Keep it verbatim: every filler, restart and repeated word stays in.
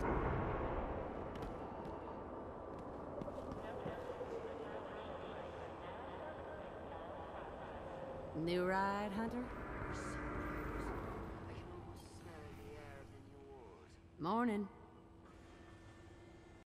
New ride, Hunter? I can almost smell the air of the new ward. Morning.